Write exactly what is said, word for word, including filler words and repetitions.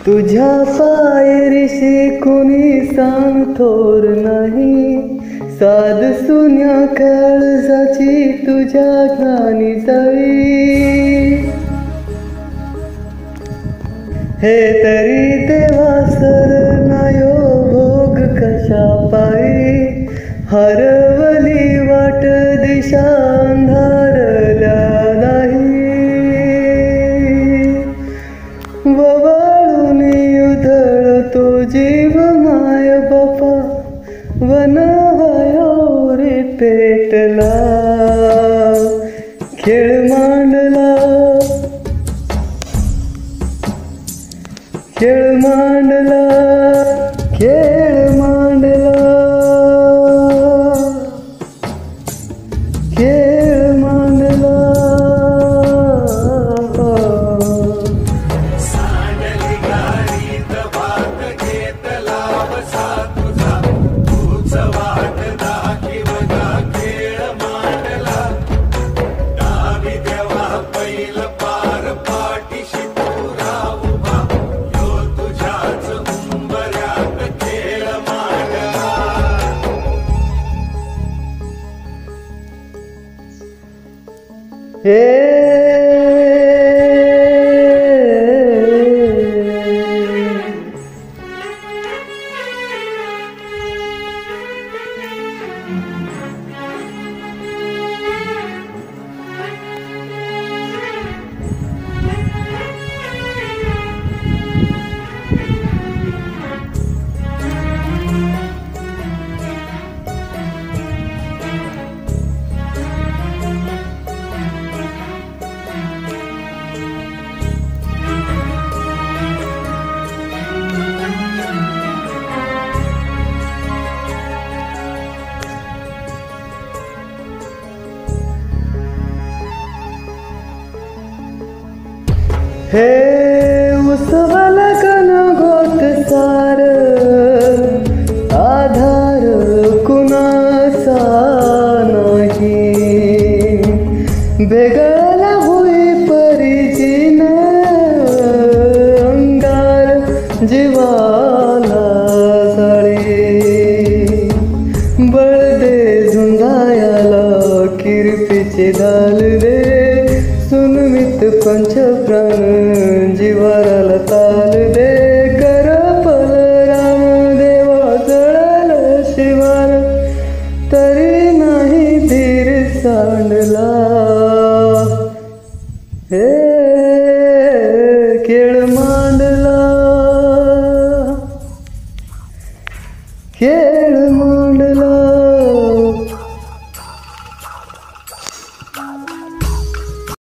तुझ्या पायरीशी कुणी सांग थोर नाही, साध सुन्या काळजाची तुझ्या ज्ञानी जाई. हे तरी देवा सरनायो भोग कशा पायी, हरवली वाट दिशा अंधारल्या नाही. ववाळून उधळतो जीव माय बापा, वनवायो रे पेटला. खेळ मांडला, खेळ मांडला, खेळ मांडला, खेळ मांडला. सांडली गाडीत भात घेतला बसा तुझा, तूच वाट दाखिवला खेळ मांडला. डावी देवा पैल पार पाठीशी तुरा उभा, यो तुझ्याच उंबऱ्यात खेळ मांडला. हे उसवल कनगोत सार, आधार कुणाचा नाही. बेगळला होई परिचिन अंगार, जीवाला साळी. बळ दे झुंजायाला किरपीचे ढाल दे, सुनमित पंचप्राण जीवाराला ताल दे. कर पल राम देवा जळाल शिवार, तरी नाही धीर सांडला. हे